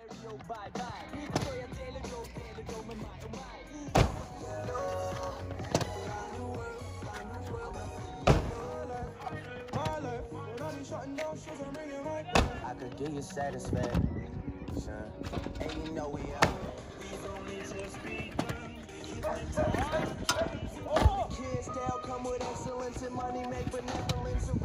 I could give you satisfaction, and you know we are. Kids, they'll come with excellence and money, make benevolence.